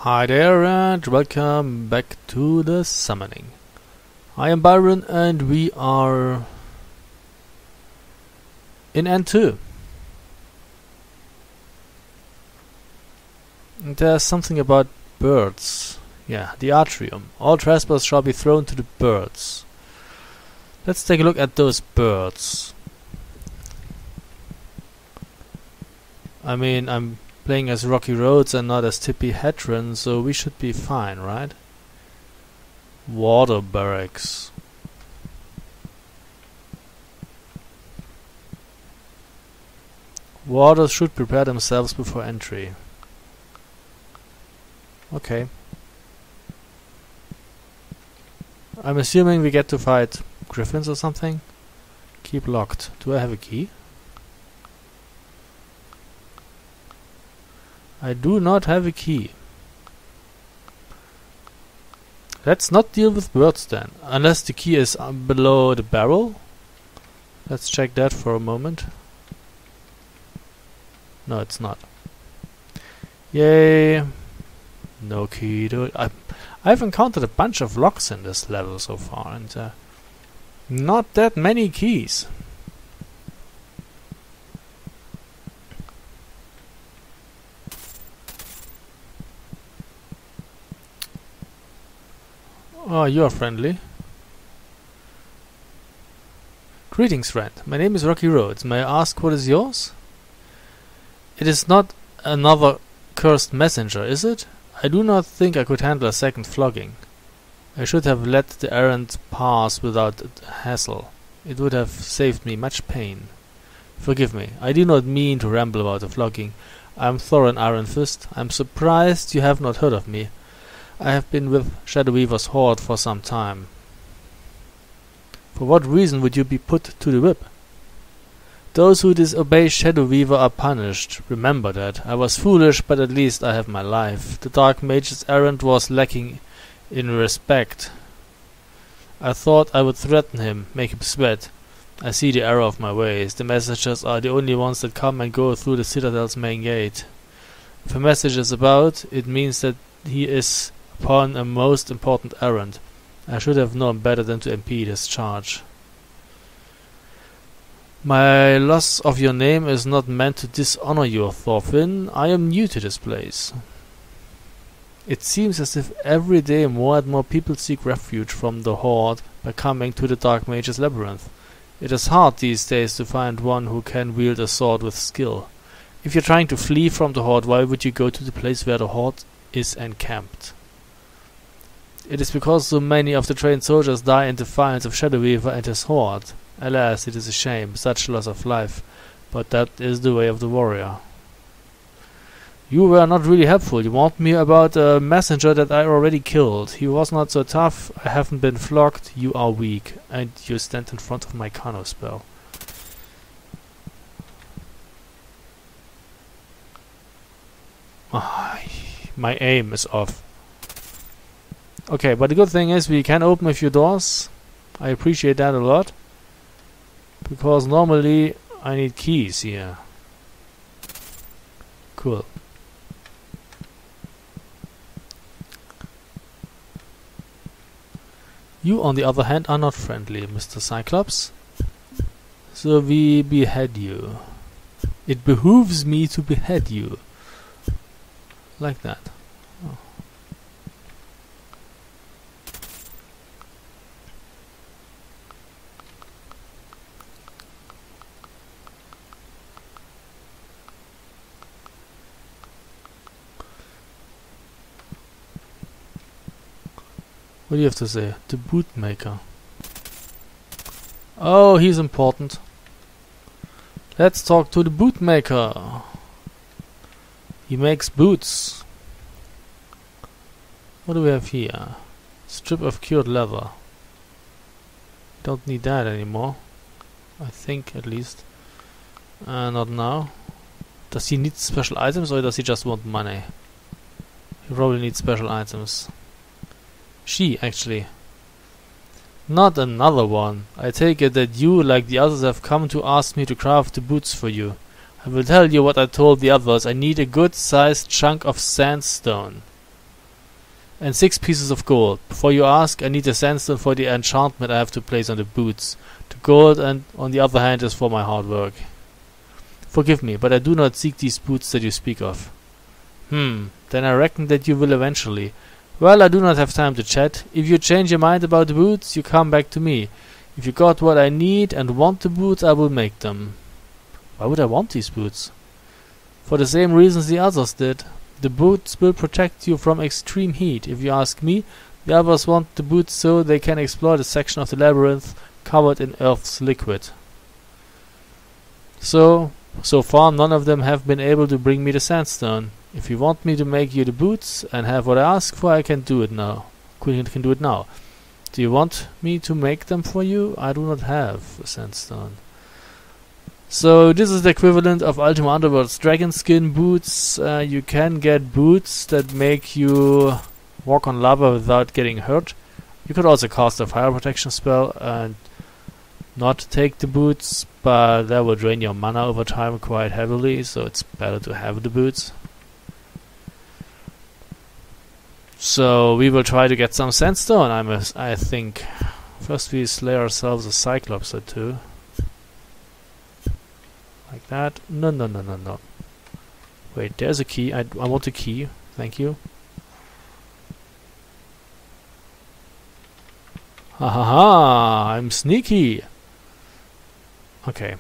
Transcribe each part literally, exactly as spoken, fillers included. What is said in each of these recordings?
Hi there and welcome back to the summoning. I am Byron and we are in N two. And there's something about birds. Yeah, the atrium. All trespass shall be thrown to the birds. Let's take a look at those birds. I mean, I'm playing as Rocky Roads and not as Tippy Hedron, so we should be fine, right? Water barracks. Warders should prepare themselves before entry. Okay. I'm assuming we get to fight griffins or something. Keep locked. Do I have a key? I do not have a key. Let's not deal with birds then, unless the key is uh, below the barrel. Let's check that for a moment. No, it's not. Yay! No key to it. I, I've encountered a bunch of locks in this level so far, and uh, not that many keys. Oh, you are friendly. Greetings, friend. My name is Rocky Roads. May I ask what is yours? It is not another cursed messenger, is it? I do not think I could handle a second flogging. I should have let the errand pass without hassle. It would have saved me much pain. Forgive me. I do not mean to ramble about a flogging. I am Thorin Ironfist. I am surprised you have not heard of me. I have been with Shadow Weaver's horde for some time. For what reason would you be put to the whip? Those who disobey Shadow Weaver are punished. Remember that. I was foolish, but at least I have my life. The Dark Mage's errand was lacking in respect. I thought I would threaten him, make him sweat. I see the error of my ways. The messengers are the only ones that come and go through the Citadel's main gate. If a message is about, it means that he is upon a most important errand. I should have known better than to impede his charge. My loss of your name is not meant to dishonor you, Thorfinn. I am new to this place. It seems as if every day more and more people seek refuge from the horde by coming to the Dark Mage's labyrinth. It is hard these days to find one who can wield a sword with skill. If you're trying to flee from the horde, why would you go to the place where the horde is encamped? It is because so many of the trained soldiers die in defiance of Shadow Weaver and his horde. Alas, it is a shame, such loss of life, but that is the way of the warrior. You were not really helpful. You warned me about a messenger that I already killed. He was not so tough, I haven't been flogged, you are weak, and you stand in front of my Kano spell. Oh, my aim is off. Okay, but the good thing is we can open a few doors. I appreciate that a lot. Because normally I need keys here. Cool. You, on the other hand, are not friendly, Mister Cyclops. So we behead you. It behooves me to behead you. Like that. Oh. What do you have to say? The bootmaker. Oh, he's important. Let's talk to the bootmaker. He makes boots. What do we have here? Strip of cured leather. Don't need that anymore. I think, at least. Uh, not now. Does he need special items or does he just want money? He probably needs special items. She, actually. Not another one. I take it that you, like the others, have come to ask me to craft the boots for you. I will tell you what I told the others. I need a good-sized chunk of sandstone. and six pieces of gold. Before you ask, I need a sandstone for the enchantment I have to place on the boots. The gold, and on the other hand, is for my hard work. Forgive me, but I do not seek these boots that you speak of. Hmm, then I reckon that you will eventually. Well, I do not have time to chat. If you change your mind about the boots, you come back to me. If you got what I need and want the boots, I will make them. Why would I want these boots? For the same reasons the others did. The boots will protect you from extreme heat. If you ask me, the others want the boots so they can explore the section of the labyrinth covered in Earth's liquid. So, so far none of them have been able to bring me the sandstone. If you want me to make you the boots and have what I ask for, I can do it now. Can, can do it now. Do you want me to make them for you? I do not have a sandstone. So this is the equivalent of Ultima Underworld's dragon skin boots. Uh, you can get boots that make you walk on lava without getting hurt. You could also cast a fire protection spell and not take the boots, but that will drain your mana over time quite heavily, so it's better to have the boots. So we will try to get some sandstone, I must, I think. First we slay ourselves a cyclops or two. Like that. No, no, no, no, no. Wait, there's a key. I, I want a key. Thank you. Ha ha ha! I'm sneaky! Okay.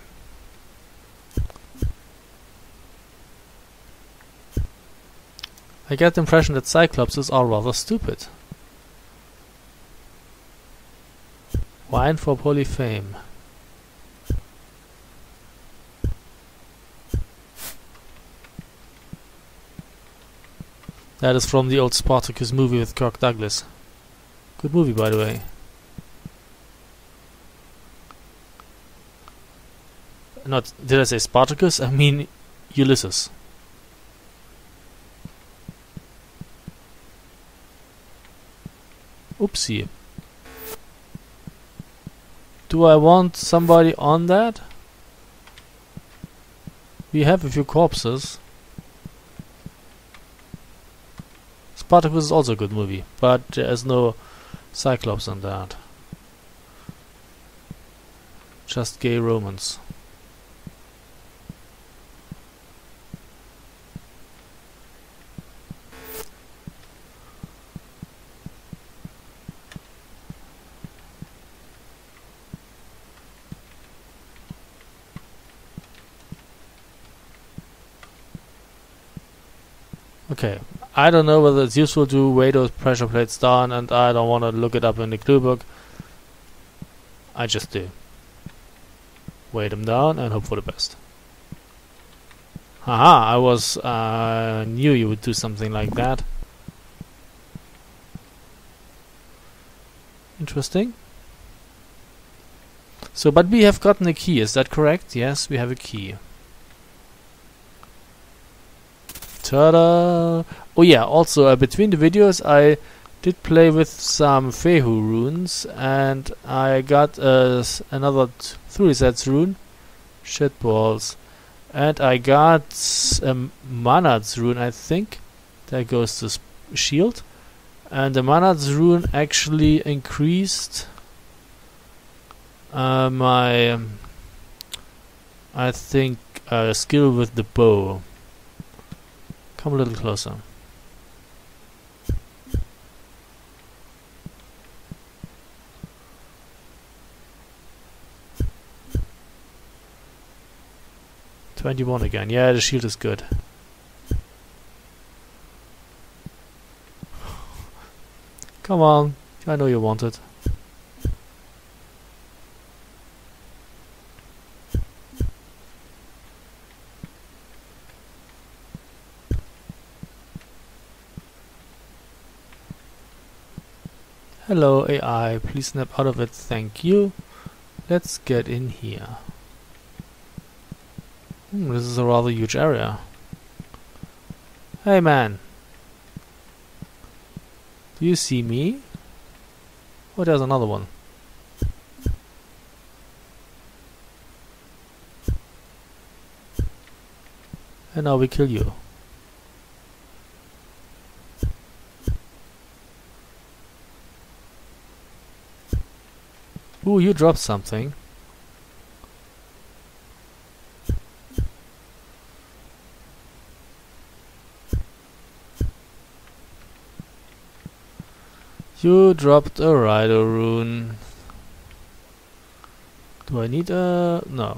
I get the impression that Cyclopses are rather stupid. Wine for Polypheme. That is from the old Spartacus movie with Kirk Douglas. Good movie, by the way. Not, did I say Spartacus? I mean Ulysses. Oopsie. Do I want somebody on that? We have a few corpses. Spartacus is also a good movie, but there is no Cyclops on that. Just gay romance. Okay, I don't know whether it's useful to weigh those pressure plates down, and I don't want to look it up in the clue book. I just do. Weigh them down and hope for the best. Haha, I was, uh, knew you would do something like that. Interesting. So, but we have gotten a key, is that correct? Yes, we have a key. Ta-da! Oh yeah, also uh, between the videos I did play with some Fehu runes, and I got uh, s another three sets rune, shitballs, and I got a Manad's rune, I think. That goes to sp shield, and the Manad's rune actually increased uh, my, um, I think, uh, skill with the bow. Come a little closer. twenty-one again. Yeah, the shield is good. Come on. I know you want it. Hello A I, please snap out of it, thank you. Let's get in here. Hmm, this is a rather huge area. Hey man. Do you see me? Oh, there's another one. And now we kill you. Ooh, you dropped something. You dropped a rider rune. Do I need a... no.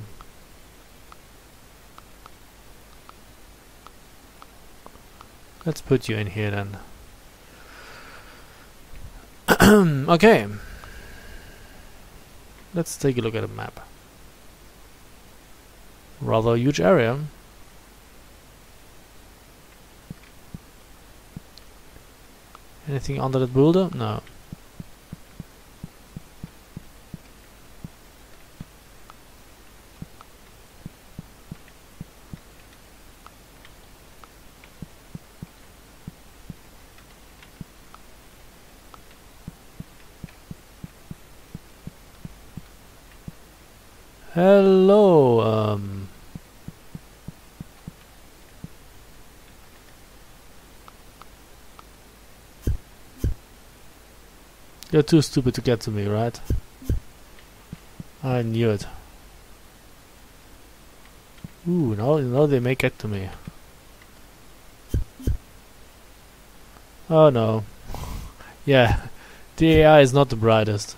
Let's put you in here then. Okay. Let's take a look at a map. Rather huge area. Anything under that boulder? No. Hello, um... you're too stupid to get to me, right? I knew it. Ooh, now, now they may get to me. Oh no. Yeah, the A I is not the brightest.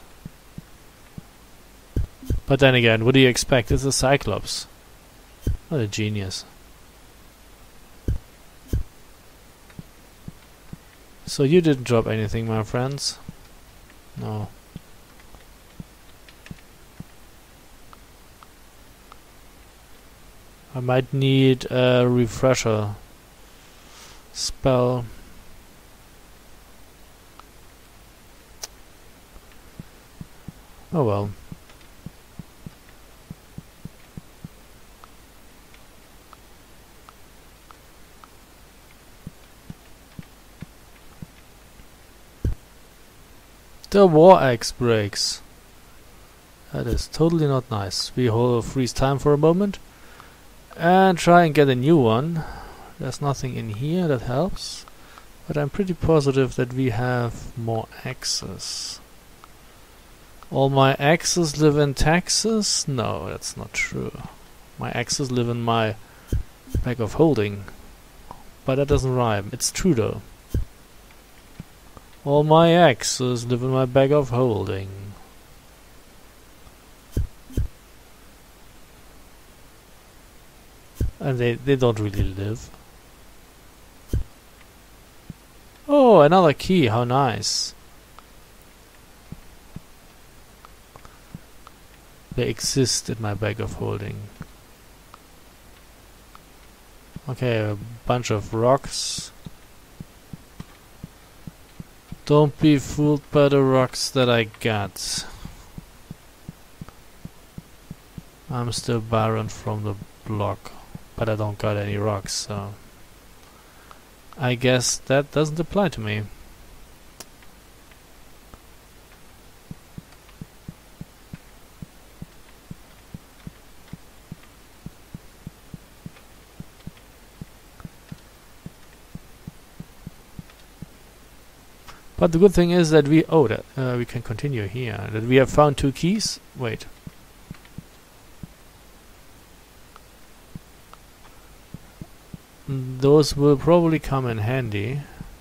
But then again, what do you expect? It's a Cyclops. What a genius. So you didn't drop anything, my friends? No. I might need a refresher spell. Oh well. The war axe breaks. That is totally not nice. We hold freeze time for a moment and try and get a new one. There's nothing in here that helps, but I'm pretty positive that we have more axes. All my axes live in Texas? No, that's not true. My axes live in my bag of holding, but that doesn't rhyme. It's true though. All my axes live in my bag of holding. And they, they don't really live. Oh, another key, how nice. They exist in my bag of holding. Okay, a bunch of rocks. Don't be fooled by the rocks that I got. I'm still barren from the block, but I don't got any rocks, so I guess that doesn't apply to me. But the good thing is that we oh that uh, we can continue here. That we have found two keys. Wait. Mm, those will probably come in handy.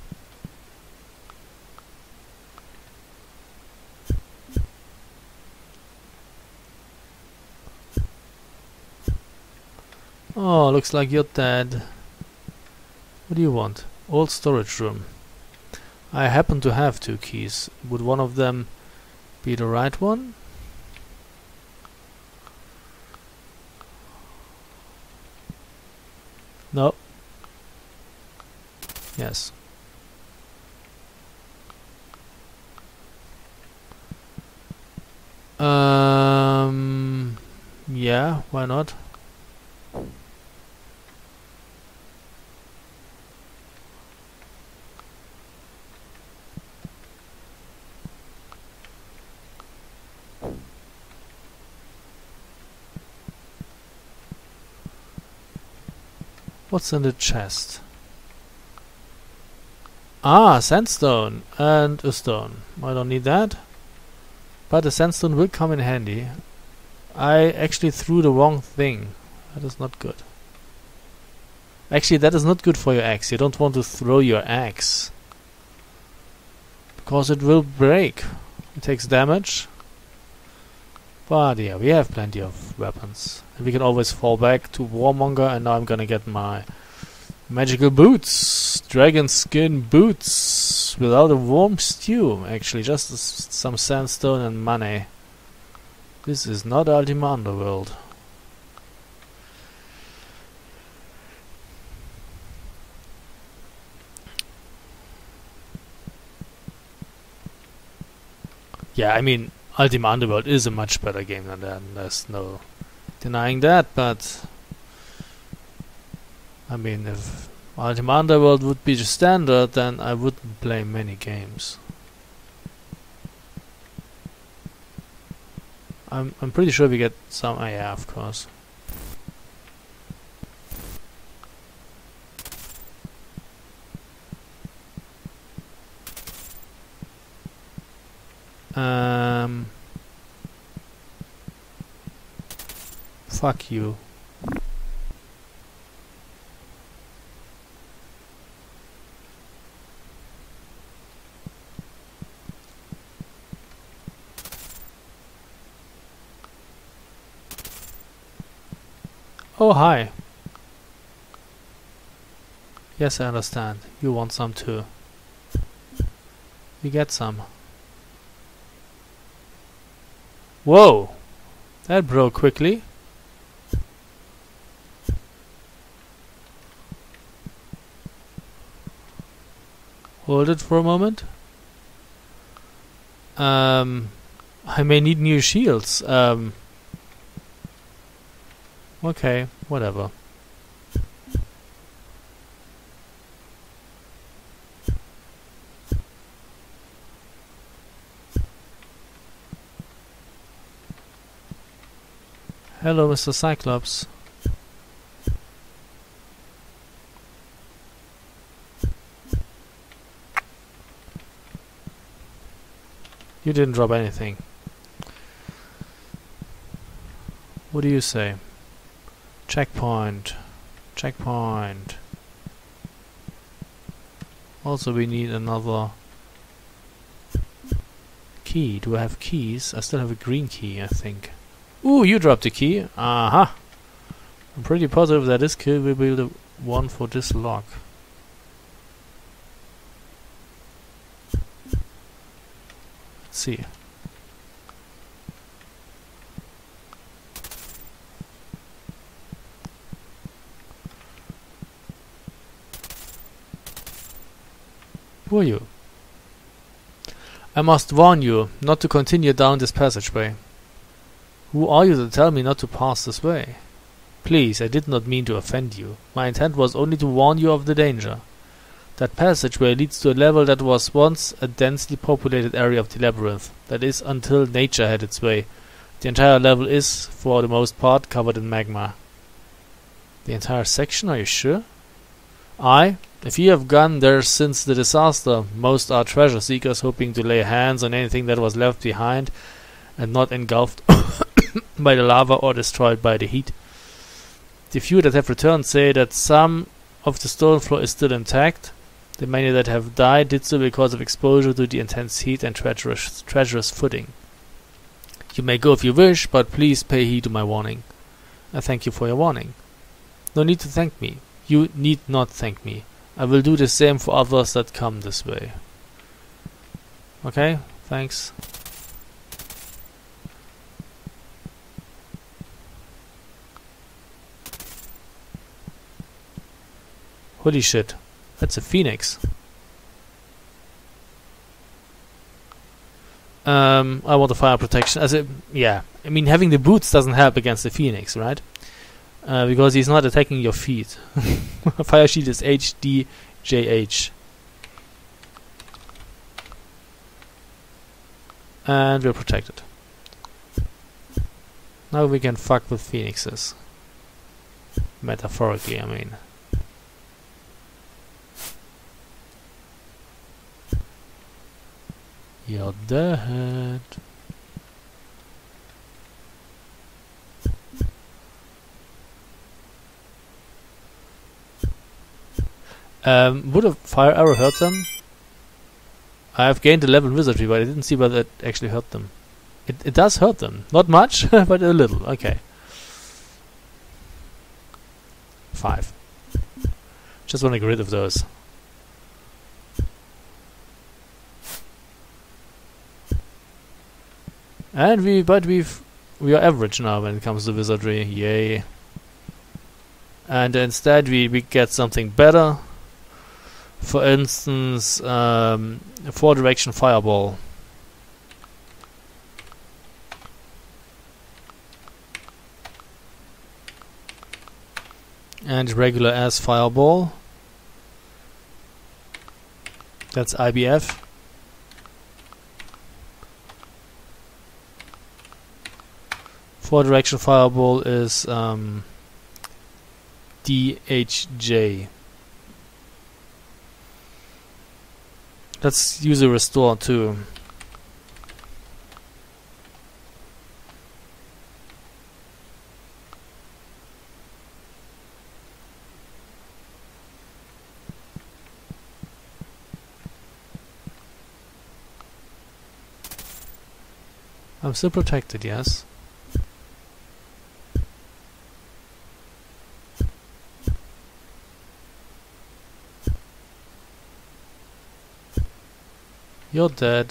Oh, looks like you're dead. What do you want? Old storage room. I happen to have two keys. Would one of them be the right one? No. Yes. Um. Yeah, why not? What's in the chest? Ah, sandstone and a stone. I don't need that. But the sandstone will come in handy. I actually threw the wrong thing. That is not good. Actually, that is not good for your axe. You don't want to throw your axe, because it will break. It takes damage. But yeah, we have plenty of weapons. And we can always fall back to Warmonger, and now I'm gonna get my magical boots. Dragon skin boots without a warm stew. Actually, just s some sandstone and money. This is not Ultima Underworld. Yeah, I mean, Ultima Underworld is a much better game than that. There's no denying that, but I mean, if Ultima Underworld would be the standard, then I wouldn't play many games. I'm I'm pretty sure we get some. Oh yeah, of course. Um. Fuck you. Oh, hi. Yes, I understand. You want some too. We get some. Whoa! That broke quickly. Hold it for a moment. Um, I may need new shields. Um, okay, whatever. Hello, Mister Cyclops. You didn't drop anything. What do you say? Checkpoint. Checkpoint. Also, we need another key. Do I have keys? I still have a green key, I think. Ooh, you dropped a key. Aha! I'm pretty positive that this key will be the one for this lock. Let's see. Who are you? I must warn you not to continue down this passageway. Who are you to tell me not to pass this way? Please, I did not mean to offend you. My intent was only to warn you of the danger. That passageway leads to a level that was once a densely populated area of the labyrinth. That is, until nature had its way. The entire level is, for the most part, covered in magma. The entire section, are you sure? Aye. If you have gone there since the disaster, most are treasure seekers hoping to lay hands on anything that was left behind and not engulfed by the lava or destroyed by the heat. The few that have returned say that some of the stone floor is still intact. The many that have died did so because of exposure to the intense heat and treacherous, treacherous footing. You may go if you wish, but please pay heed to my warning. I thank you for your warning. No need to thank me. You need not thank me. I will do the same for others that come this way. Okay, thanks. Holy shit, that's a phoenix. Um, I want the fire protection. As a, yeah, I mean having the boots doesn't help against the phoenix, right? Uh, because he's not attacking your feet. Fire shield is H D J H. And we're protected. Now we can fuck with phoenixes. Metaphorically, I mean. You're dead. Um, would a fire arrow hurt them? I have gained a level in wizardry, but I didn't see whether it actually hurt them. It, it does hurt them. Not much, but a little. Okay. Five. Just want to get rid of those. And we, but we've, we are average now when it comes to wizardry. Yay. And instead we, we get something better. For instance, um, four direction fireball. And regular ass fireball. That's I B F. Four direction fireball is um, D H J. Let's use a restore too. I'm still protected, yes. You're dead.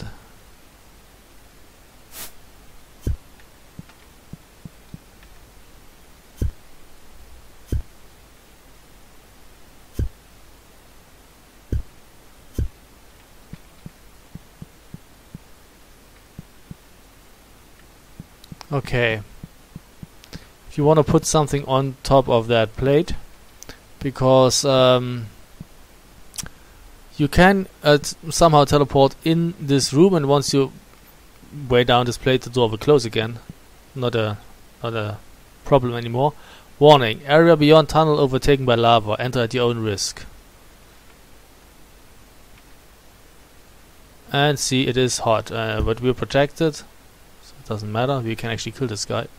Okay. If you want to put something on top of that plate, because um, you can uh, somehow teleport in this room, and once you weigh down this plate, the door will close again. Not a, not a problem anymore. Warning: area beyond tunnel overtaken by lava. Enter at your own risk. And see, it is hot, uh, but we're protected, so it doesn't matter. We can actually kill this guy.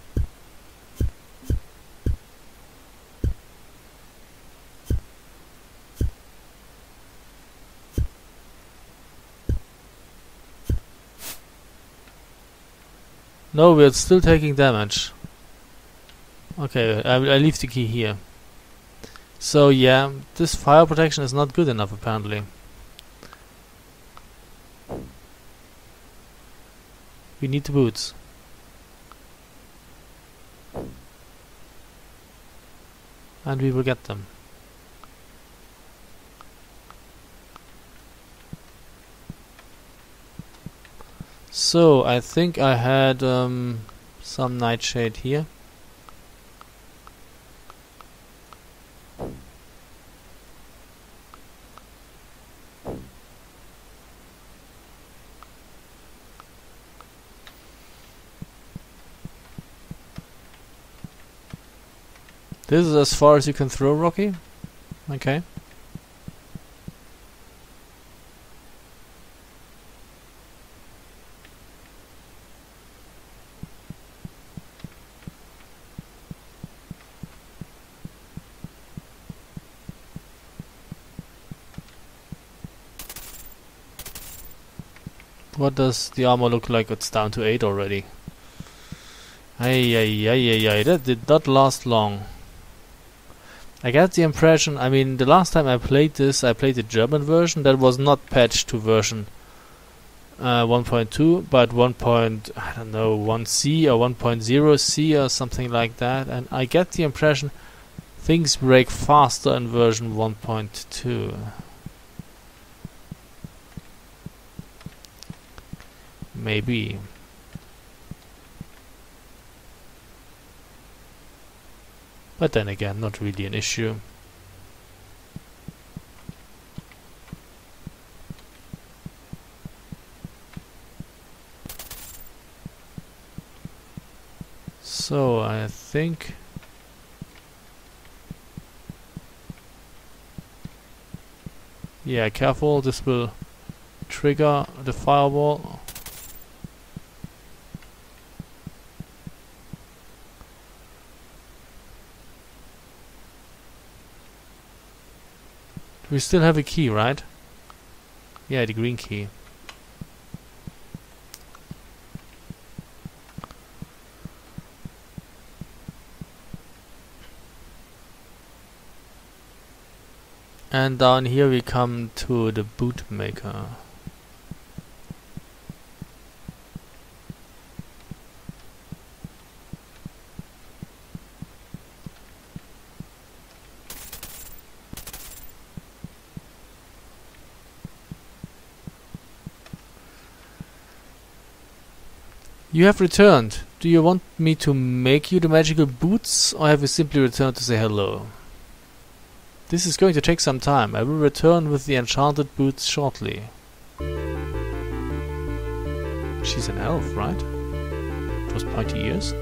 No, we're still taking damage. Okay, I, I leave the key here. So yeah, this fire protection is not good enough apparently. We need the boots. And we will get them. So, I think I had um, some nightshade here. This is as far as you can throw, Rocky? Okay. What does the armor look like? It's down to eight already. Ay, ay, ay, ay, ay. That did not last long. I get the impression, I mean, the last time I played this, I played the German version that was not patched to version uh, one point two, but one. I don't know, one C or one point zero C or something like that, and I get the impression things break faster in version one point two. Maybe. But then again, not really an issue. So I think yeah, careful, this will trigger the fireball. We still have a key, right? Yeah, the green key. And down here we come to the bootmaker. You have returned. Do you want me to make you the magical boots, or have you simply returned to say hello? This is going to take some time. I will return with the enchanted boots shortly. She's an elf, right? Those pointy ears?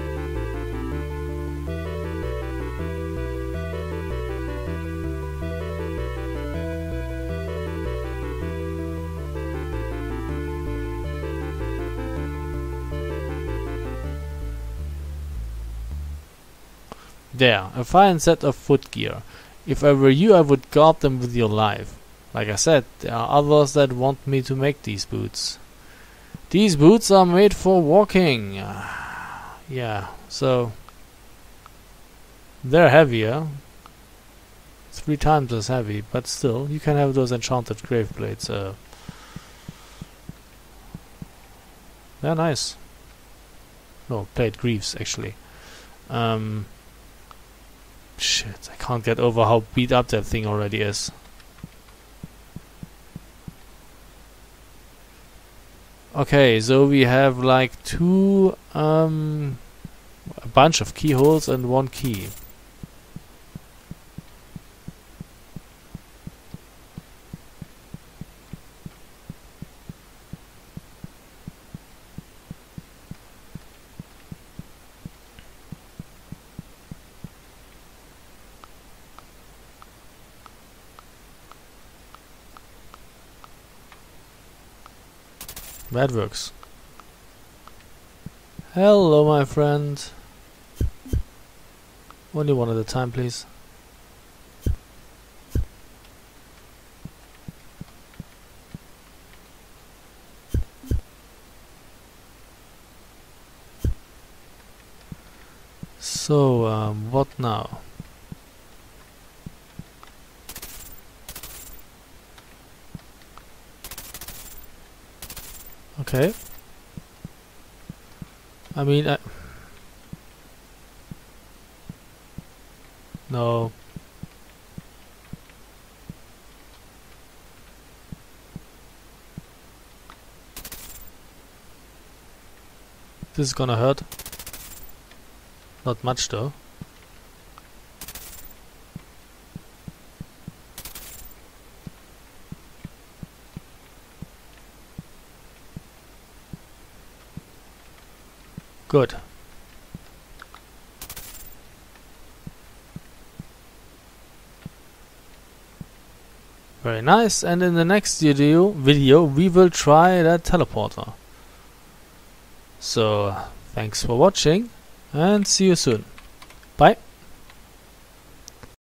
There, a fine set of footgear. If I were you, I would guard them with your life. Like I said, there are others that want me to make these boots. These boots are made for walking. Yeah, so they're heavier. Three times as heavy, but still, you can have those enchanted grave blades. Uh, they're nice. No, plate greaves, actually. Um... Shit, I can't get over how beat up that thing already is. Okay, so we have like two, um, a bunch of keyholes and one key. That works. Hello, my friend. Only one at a time, please. So, um, what now? Okay. I mean, I no. This is gonna hurt. Not much though. Good. Very nice. And in the next video, video we will try that teleporter. So, thanks for watching and see you soon. Bye.